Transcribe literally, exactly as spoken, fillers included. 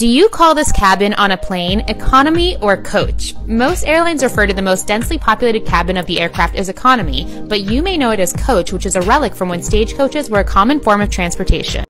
Do you call this cabin on a plane economy or coach? Most airlines refer to the most densely populated cabin of the aircraft as economy, but you may know it as coach, which is a relic from when stagecoaches were a common form of transportation.